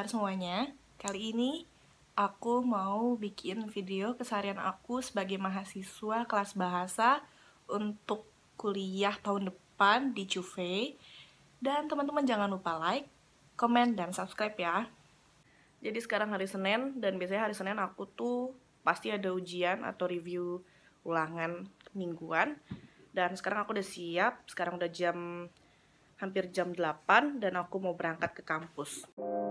semuanya. Kali ini aku mau bikin video keseharian aku sebagai mahasiswa kelas bahasa untuk kuliah tahun depan di Juve. Dan teman-teman jangan lupa like, komen, dan subscribe ya. Jadi sekarang hari Senin, dan biasanya hari Senin aku tuh pasti ada ujian atau review ulangan mingguan. Dan sekarang aku udah siap, sekarang udah hampir jam 8 dan aku mau berangkat ke kampus.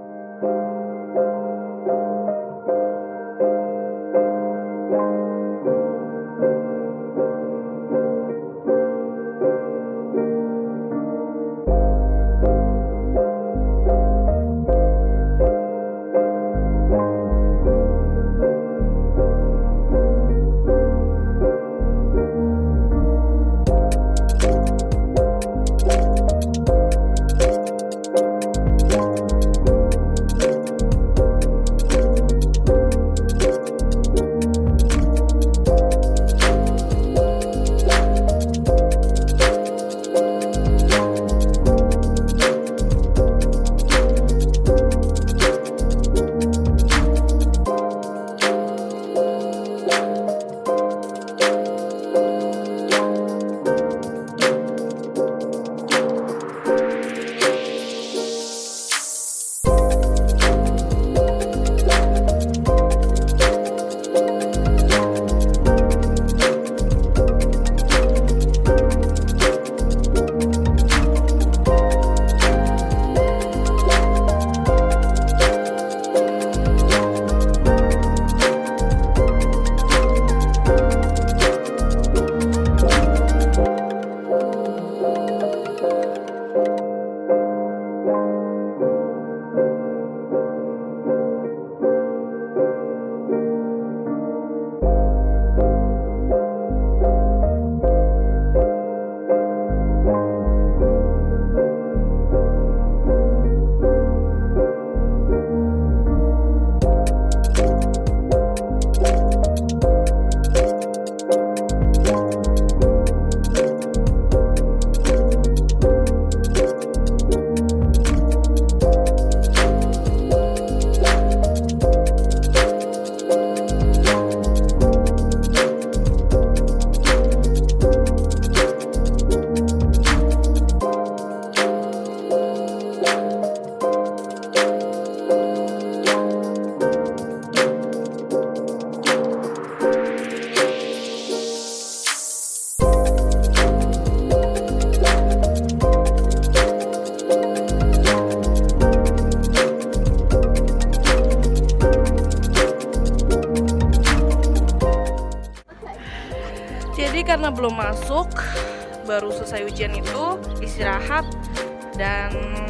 Jadi karena belum masuk, baru selesai ujian itu, istirahat, dan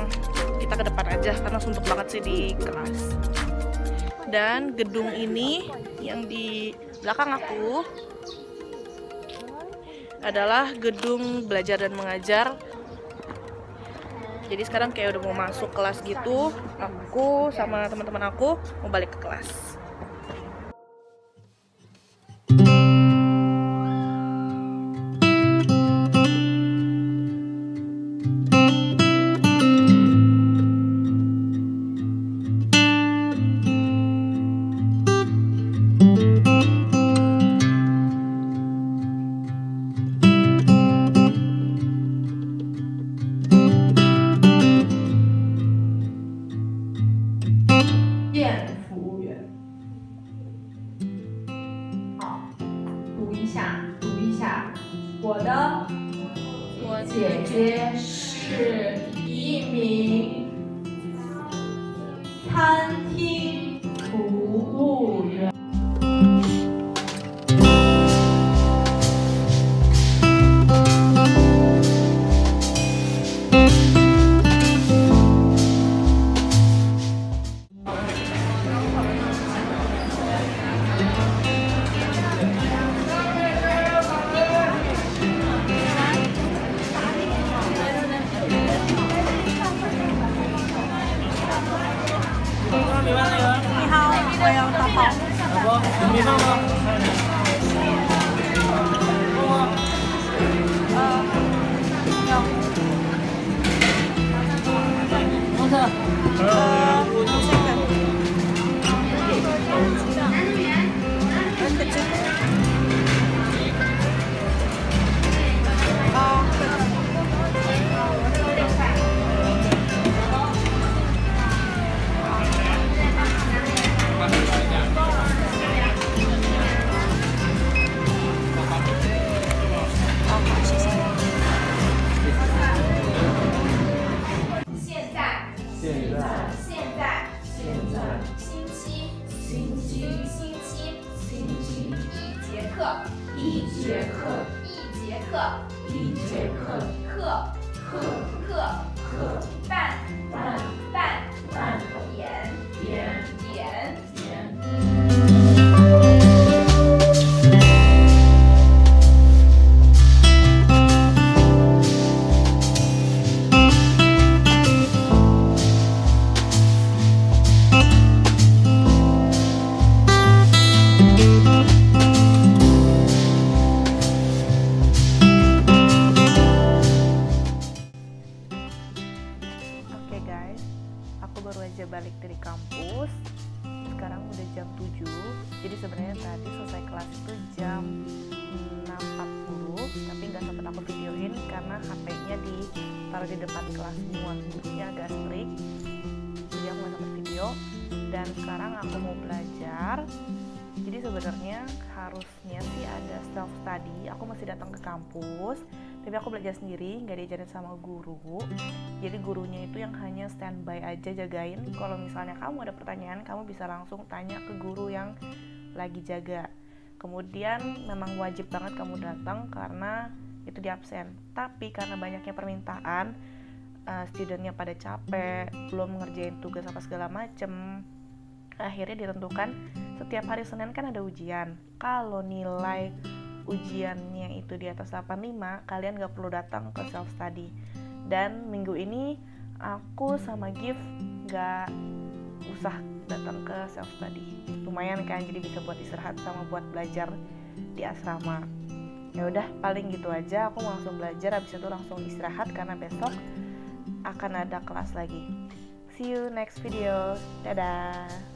kita ke depan aja karena suntuk banget sih di kelas. Dan gedung ini yang di belakang aku adalah gedung belajar dan mengajar. Jadi sekarang kayak udah mau masuk kelas gitu, aku sama teman-teman aku mau balik ke kelas. 我姐姐是一名餐厅服务员。 米饭吗？ 多少？5,000元。 课， 一节课， 一节课， 一节课， 课课课课， 半半半半， 点点点。 点。 Oke guys, aku baru aja balik dari kampus. Sekarang udah jam 7. Jadi sebenarnya tadi selesai kelas itu jam 6.40, tapi nggak sempet aku videoin karena HP-nya ditaruh di depan kelas semua. Gurunya agak strict, jadi aku nggak sempet video. Dan sekarang aku mau belajar. Jadi sebenarnya harusnya sih ada self study. Aku masih datang ke kampus, tapi aku belajar sendiri, nggak diajarin sama guru. Jadi gurunya itu yang hanya standby aja jagain. Kalau misalnya kamu ada pertanyaan, kamu bisa langsung tanya ke guru yang lagi jaga. Kemudian memang wajib banget kamu datang karena itu di absen. Tapi karena banyaknya permintaan, studentnya pada capek, belum ngerjain tugas apa segala macem, akhirnya ditentukan setiap hari Senin kan ada ujian. Kalau nilai ujiannya itu di atas 85, kalian gak perlu datang ke self study. Dan minggu ini aku sama Gift gak usah datang ke self study. Lumayan kan, jadi bisa buat istirahat sama buat belajar di asrama. Ya udah, paling gitu aja. Aku mau langsung belajar, habis itu langsung istirahat karena besok akan ada kelas lagi. See you next video. Dadah.